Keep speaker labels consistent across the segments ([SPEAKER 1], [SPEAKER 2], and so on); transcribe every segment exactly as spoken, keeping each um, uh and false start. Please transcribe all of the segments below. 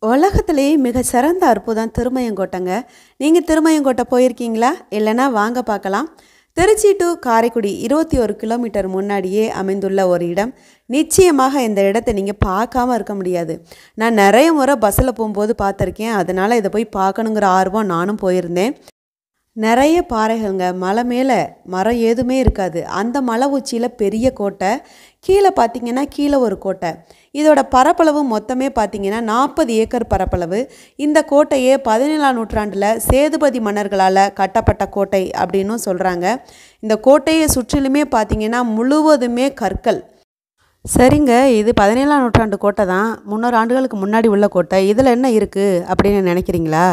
[SPEAKER 1] உலகத்திலேயே மிக சிறந்த அற்புதம் திருமயங்கோட்டைங்க. நீங்கள் திருமயங்கோட்டை போயிருக்கீங்களா? இல்லைன்னா வாங்க பார்க்கலாம். திருச்சி டு காரைக்குடி இருபத்தி ஒரு கிலோமீட்டர் முன்னாடியே அமைந்துள்ள ஒரு இடம். நிச்சயமாக இந்த இடத்த நீங்கள் பார்க்காம இருக்க முடியாது. நான் நிறைய முறை பஸ்ஸில் போகும்போது பார்த்துருக்கேன். அதனால் இதை போய் பார்க்கணுங்கிற ஆர்வம் நானும் போயிருந்தேன். நிறைய பாறைகள்ங்க. மலை மேலே மரம் எதுவுமே இருக்காது. அந்த மலை உச்சியில் பெரிய கோட்டை, கீழே பார்த்தீங்கன்னா கீழே ஒரு கோட்டை. இதோட பரப்பளவு மொத்தமே பார்த்தீங்கன்னா நாற்பது ஏக்கர் பரப்பளவு. இந்த கோட்டையே பதினேழாம் நூற்றாண்டில் சேதுபதி மன்னர்களால் கட்டப்பட்ட கோட்டை அப்படின்னும் சொல்கிறாங்க. இந்த கோட்டையை சுற்றிலுமே பார்த்தீங்கன்னா முழுவதுமே கற்கள். சரிங்க, இது பதினேழாம் நூற்றாண்டு கோட்டை தான். முந்நூறு ஆண்டுகளுக்கு முன்னாடி உள்ள கோட்டை. இதில் என்ன இருக்குது அப்படின்னு நினைக்கிறீங்களா?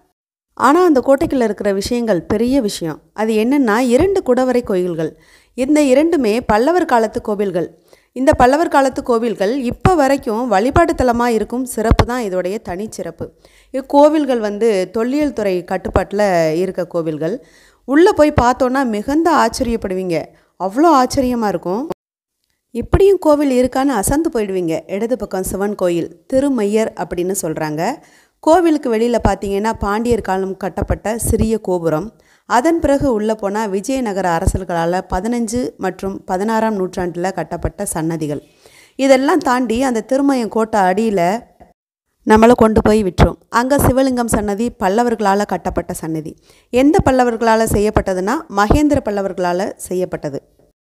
[SPEAKER 1] ஆனால் அந்த கோட்டைக்குள்ளே இருக்கிற விஷயங்கள் பெரிய விஷயம். அது என்னென்னா இரண்டு குடவரை கோயில்கள். இந்த இரண்டுமே பல்லவர் காலத்து கோவில்கள். இந்த பல்லவர் காலத்து கோவில்கள் இப்போ வரைக்கும் வழிபாட்டு தலமாக இருக்கும் சிறப்பு தான் இதோடைய தனிச்சிறப்பு. இக்கோவில்கள் வந்து தொல்லியல் துறை கட்டுப்பாட்டில் இருக்க கோவில்கள். உள்ளே போய் பார்த்தோன்னா மிகுந்த ஆச்சரியப்படுவீங்க. அவ்வளோ ஆச்சரியமாக இருக்கும். இப்படியும் கோவில் இருக்கான்னு அசந்து போயிடுவீங்க. இடது பக்கம் சிவன் கோயில், திருமையர் அப்படின்னு சொல்கிறாங்க. கோவிலுக்கு வெளியில் பார்த்தீங்கன்னா பாண்டியர் காலம் கட்டப்பட்ட சிறிய கோபுரம். அதன் பிறகு உள்ளே போனால் விஜயநகர அரசர்களால் பதினஞ்சு மற்றும் பதினாறாம் நூற்றாண்டில் கட்டப்பட்ட சன்னதிகள். இதெல்லாம் தாண்டி அந்த திருமயம் கோட்டை அடியில் நம்மளை கொண்டு போய் விட்டுரும். அங்கே சிவலிங்கம் சன்னதி பல்லவர்களால் கட்டப்பட்ட சன்னதி. எந்த பல்லவர்களால் செய்யப்பட்டதுன்னா மகேந்திர பல்லவர்களால் செய்யப்பட்டது.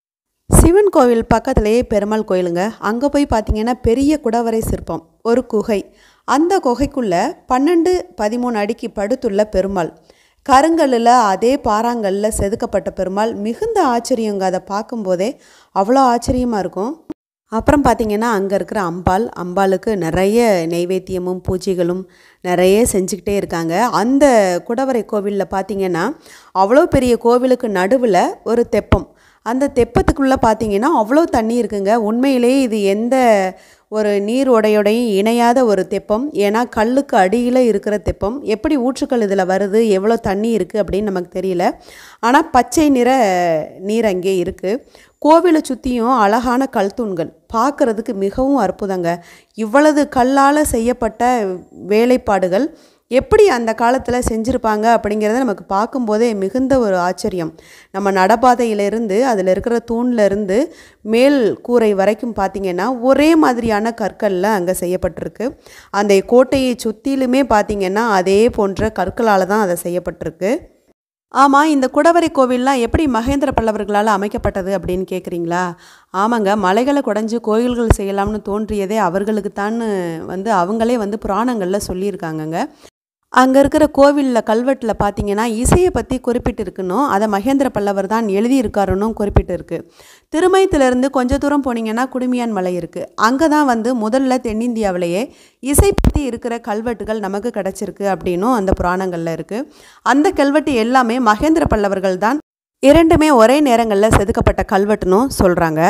[SPEAKER 1] சிவன் கோவில் பக்கத்துலேயே பெருமாள் கோயிலுங்க. அங்கே போய் பார்த்தீங்கன்னா பெரிய குடவரை சிற்பம், ஒரு குகை. அந்த குகைக்குள்ளே பன்னெண்டு பதிமூணு அடிக்கு படுத்துள்ள பெருமாள். கருங்கல்லில் அதே பாறாங்கல்லில் செதுக்கப்பட்ட பெருமாள். மிகுந்த ஆச்சரியங்க. அதை பார்க்கும்போதே அவ்வளோ ஆச்சரியமாக இருக்கும். அப்புறம் பார்த்திங்கன்னா அங்கே இருக்கிற அம்பாள். அம்பாளுக்கு நிறைய நெய்வேத்தியமும் பூஜைகளும் நிறைய செஞ்சுக்கிட்டே இருக்காங்க. அந்த குடவரை கோவிலில் பார்த்திங்கன்னா அவ்வளோ பெரிய கோவிலுக்கு நடுவில் ஒரு தெப்பம். அந்த தெப்பத்துக்குள்ளே பார்த்தீங்கன்னா அவ்வளோ தண்ணி இருக்குங்க. உண்மையிலேயே இது எந்த ஒரு நீர் உடையோடையும் இணையாத ஒரு தெப்பம். ஏன்னா கல்லுக்கு அடியில் இருக்கிற தெப்பம். எப்படி ஊற்றுக்கள் இதில் வருது, எவ்வளோ தண்ணி இருக்குது அப்படின்னு நமக்கு தெரியல. ஆனால் பச்சை நிற நீர் அங்கே இருக்குது. கோவிலை சுற்றியும் அழகான கல் தூண்கள். பார்க்குறதுக்கு மிகவும் அற்புதங்க. இவ்வளவு கல்லால் செய்யப்பட்ட வேலைப்பாடுகள் எப்படி அந்த காலத்தில் செஞ்சுருப்பாங்க அப்படிங்கிறத நமக்கு பார்க்கும்போதே மிகுந்த ஒரு ஆச்சரியம். நம்ம நடப்பாதையிலேருந்து அதில் இருக்கிற தூண்லேருந்து மேல் கூரை வரைக்கும் பார்த்திங்கன்னா ஒரே மாதிரியான கற்களில் அங்கே செய்யப்பட்டிருக்கு. அந்த கோட்டையை சுற்றிலுமே பார்த்திங்கன்னா அதே போன்ற கற்களால் தான் அதை செய்யப்பட்டிருக்கு. ஆமாம், இந்த குடவரை கோவில்லாம் எப்படி மகேந்திர பல்லவர்களால் அமைக்கப்பட்டது அப்படின்னு கேட்குறீங்களா? ஆமாங்க, மலைகளை குடைஞ்சு கோயில்கள் செய்யலாம்னு தோன்றியதே அவர்களுக்கு தான் வந்து அவங்களே வந்து புராணங்களில் சொல்லியிருக்காங்கங்க. அங்கே இருக்கிற கோவிலில் கல்வெட்டில் பார்த்தீங்கன்னா இசையை பற்றி குறிப்பிட்டு இருக்கணும். அதை மகேந்திர பல்லவர் தான் எழுதியிருக்காருன்னு குறிப்பிட்டு இருக்குது. திருமயத்திலேருந்து கொஞ்சம் தூரம் போனீங்கன்னா குடுமியான் மலை இருக்குது. அங்கே தான் வந்து முதல்ல தென்னிந்தியாவிலேயே இசை பற்றி இருக்கிற கல்வெட்டுகள் நமக்கு கிடச்சிருக்கு அப்படின்னும் அந்த புராணங்களில் இருக்குது. அந்த கல்வெட்டு எல்லாமே மகேந்திர பல்லவர்கள் தான் இரண்டுமே ஒரே நேரங்களில் செதுக்கப்பட்ட கல்வெட்டுன்னு சொல்கிறாங்க.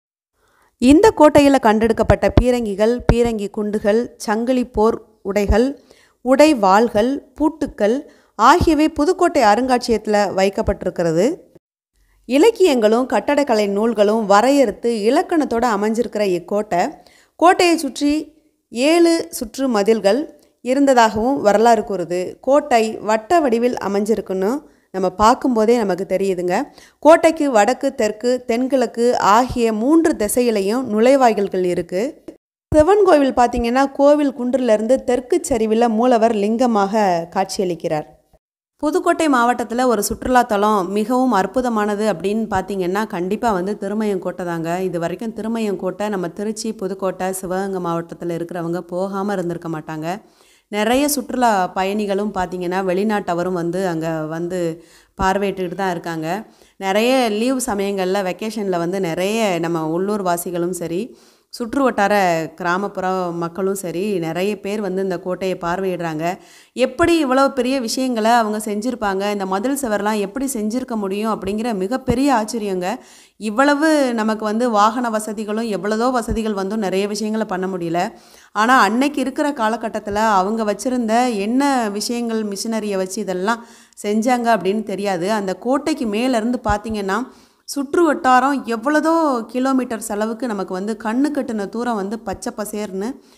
[SPEAKER 1] இந்த கோட்டையில் கண்டெடுக்கப்பட்ட பீரங்கிகள், பீரங்கி குண்டுகள், சங்கிலி போர் உடைகள், உடை வாள்கள், பூட்டுக்கள் ஆகியவை புதுக்கோட்டை அருங்காட்சியகத்தில் வைக்கப்பட்டிருக்கிறது. இலக்கியங்களும் கட்டடக்கலை நூல்களும் வரையறுத்து இலக்கணத்தோடு அமைஞ்சிருக்கிற இக்கோட்டை, கோட்டையை சுற்றி ஏழு சுற்று மதில்கள் இருந்ததாகவும் வரலாறு கூறுது. கோட்டை வட்ட வடிவில் அமைஞ்சிருக்குன்னு நம்ம பார்க்கும்போதே நமக்கு தெரியுதுங்க. கோட்டைக்கு வடக்கு, தெற்கு, தென்கிழக்கு ஆகிய மூன்று திசையிலையும் நுழைவாயில்கள் இருக்குது. சிவன் கோவில் பார்த்திங்கன்னா கோவில் குன்றிலிருந்து தெற்கு சரிவில் மூலவர் லிங்கமாக காட்சியளிக்கிறார். புதுக்கோட்டை மாவட்டத்தில் ஒரு சுற்றுலாத்தலம் மிகவும் அற்புதமானது அப்படின்னு பார்த்திங்கன்னா கண்டிப்பாக வந்து திருமயங்கோட்டை தாங்க. இது வரைக்கும் திருமயங்கோட்டை நம்ம திருச்சி, புதுக்கோட்டை, சிவகங்கை மாவட்டத்தில் இருக்கிறவங்க போகாமல் இருந்திருக்க மாட்டாங்க. நிறைய சுற்றுலா பயணிகளும் பார்த்திங்கன்னா வெளிநாட்டவரும் வந்து அங்கே வந்து பார்வையிட்டுக்கிட்டு தான் இருக்காங்க. நிறைய லீவ் சமயங்களில் வெக்கேஷனில் வந்து நிறைய நம்ம உள்ளூர் வாசிகளும் சரி, சுற்று வட்டார கிராமப்புற மக்களும் சரி நிறைய பேர் வந்து இந்த கோட்டையை பார்வையிடுறாங்க. எப்படி இவ்வளோ பெரிய விஷயங்களை அவங்க செஞ்சுருப்பாங்க, இந்த மதில் சுவர்லாம் எப்படி செஞ்சுருக்க முடியும் அப்படிங்கிற மிகப்பெரிய ஆச்சரியங்க. இவ்வளவு நமக்கு வந்து வாகன வசதிகளும் எவ்வளவோ வசதிகள் வந்தும் நிறைய விஷயங்களை பண்ண முடியல. ஆனால் அன்னைக்கு இருக்கிற காலகட்டத்தில் அவங்க வச்சுருந்த என்ன விஷயங்கள் மிஷினரியை வச்சு இதெல்லாம் செஞ்சாங்க அப்படின்னு தெரியாது. அந்த கோட்டைக்கு மேலேருந்து பார்த்திங்கன்னா சுற்று வட்டாரம் எவ்வளதோ கிலோமீட்டர் செலவுக்கு நமக்கு வந்து கண்ணு கட்டின தூரம் வந்து பச்சை பசேர்னு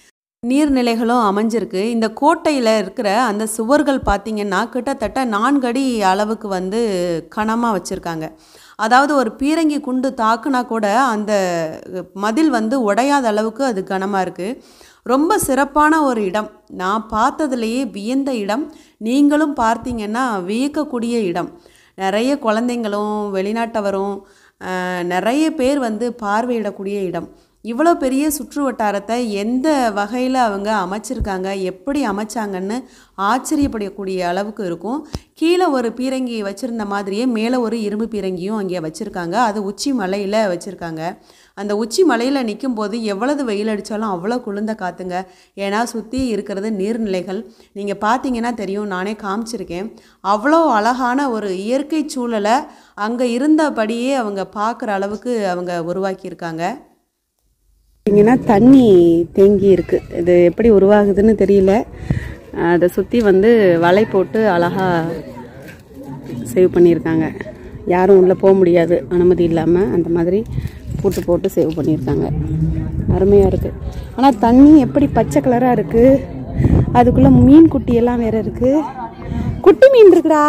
[SPEAKER 1] நீர்நிலைகளும் அமைஞ்சிருக்கு. இந்த கோட்டையில் இருக்கிற அந்த சுவர்கள் பார்த்திங்கன்னா கிட்டத்தட்ட நான்கு அடி அளவுக்கு வந்து கனமாக வச்சுருக்காங்க. அதாவது ஒரு பீரங்கி குண்டு தாக்குனா கூட அந்த மதில் வந்து உடையாத அளவுக்கு அது கனமாக இருக்குது. ரொம்ப சிறப்பான ஒரு இடம். நான் பார்த்ததுலேயே வியந்த இடம். நீங்களும் பார்த்தீங்கன்னா வியக்கக்கூடிய இடம். நிறைய குழந்தைங்களும் வெளிநாட்டவரும் நிறைய பேர் வந்து பார்வையிடக்கூடிய இடம். இவ்வளோ பெரிய சுற்று வட்டாரத்தை எந்த வகையில் அவங்க அமைச்சிருக்காங்க, எப்படி அமைச்சாங்கன்னு ஆச்சரியப்படக்கூடிய அளவுக்கு இருக்கும். கீழே ஒரு பீரங்கி வச்சுருந்த மாதிரியே மேலே ஒரு இரும்பு பீரங்கியும் அங்கே வச்சுருக்காங்க. அது உச்சி மலையில் வச்சுருக்காங்க. அந்த உச்சி மலையில் நிற்கும் போது எவ்வளவு வெயில் அடித்தாலும் அவ்வளோ குளிர்ந்த காற்றுங்க. ஏன்னா சுற்றி இருக்கிறது நீர்நிலைகள். நீங்கள் பார்த்தீங்கன்னா தெரியும், நானே காமிச்சிருக்கேன். அவ்வளோ அழகான ஒரு இயற்கை சூழலை அங்கே இருந்தபடியே அவங்க பார்க்குற அளவுக்கு அவங்க உருவாக்கியிருக்காங்க. பார்த்தீங்கன்னா தண்ணி தேங்கி இருக்குது. இது எப்படி உருவாகுதுன்னு தெரியல. அதை சுற்றி வந்து வலை போட்டு அழகாக சேவ் பண்ணியிருக்காங்க. யாரும் உள்ளே போக முடியாது அனுமதி இல்லாமல். அந்த மாதிரி பூட்டு போட்டு சேவ் பண்ணியிருக்காங்க. அருமையாக இருக்குது. ஆனால் தண்ணி எப்படி பச்சை கலராக இருக்குது. அதுக்குள்ளே மீன் குட்டியெல்லாம் வேறு இருக்குது. குட்டி மீன் இருக்குடா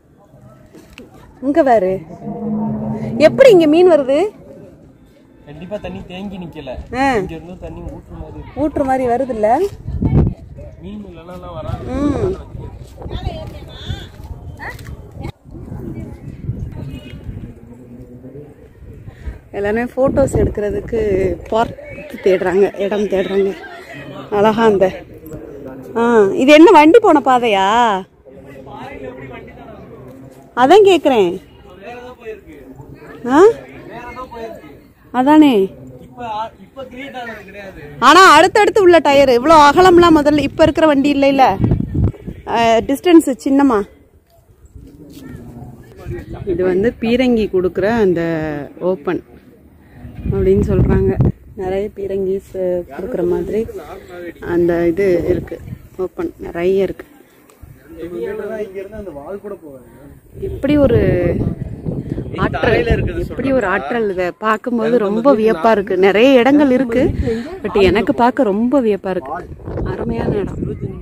[SPEAKER 1] இங்கே வேறு. எப்படி இங்கே மீன் வருது?
[SPEAKER 2] கண்டிப்பா தண்ணி தேங்கி நிக்கல. இங்க இருந்து தண்ணி ஊற்று மாதிரி
[SPEAKER 1] ஊற்று மாதிரி வருது இல்ல?
[SPEAKER 2] மீன் இல்லனா வராது.
[SPEAKER 1] ம் எல்லாமே போட்டோஸ் எடுக்கிறதுக்கு பார்க் தேடுறாங்க, இடம் தேடுறாங்க. அழகா அந்த ஆ இது என்ன வண்டி போன பாதையா? அதான் கேக்குறேன். ஆ அதானே. ஆனா அடுத்தடுத்து உள்ள டயர் இவ்வளோ அகலம்லாம் முதல்ல இப்ப இருக்கிற வண்டி இல்லை இல்ல. டிஸ்டன்ஸ் சின்னமா. இது வந்து பீரங்கி கொடுக்குற அந்த ஓப்பன் அப்படின்னு சொல்றாங்க. நிறைய பீரங்கி கொடுக்குற மாதிரி அந்த இது இருக்கு. ஓப்பன் நிறைய இருக்கு. இப்படி ஒரு ஆற்றல், எப்படி ஒரு ஆற்றல். இதை பார்க்கும்போது ரொம்ப வியப்பா இருக்கு. நிறைய இடங்கள் இருக்கு, பட் எனக்கு பார்க்க ரொம்ப வியப்பா இருக்கு. அருமையான இடம்.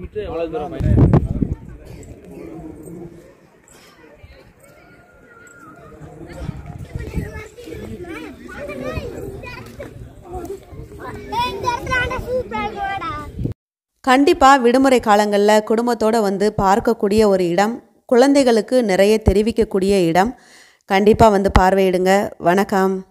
[SPEAKER 1] கண்டிப்பாக விடுமுறை காலங்களில் குடும்பத்தோடு வந்து பார்க்கக்கூடிய ஒரு இடம். குழந்தைகளுக்கு நிறைய தெரிவிக்கக்கூடிய இடம். கண்டிப்பாக வந்து பார்வையிடுங்க. வணக்கம்.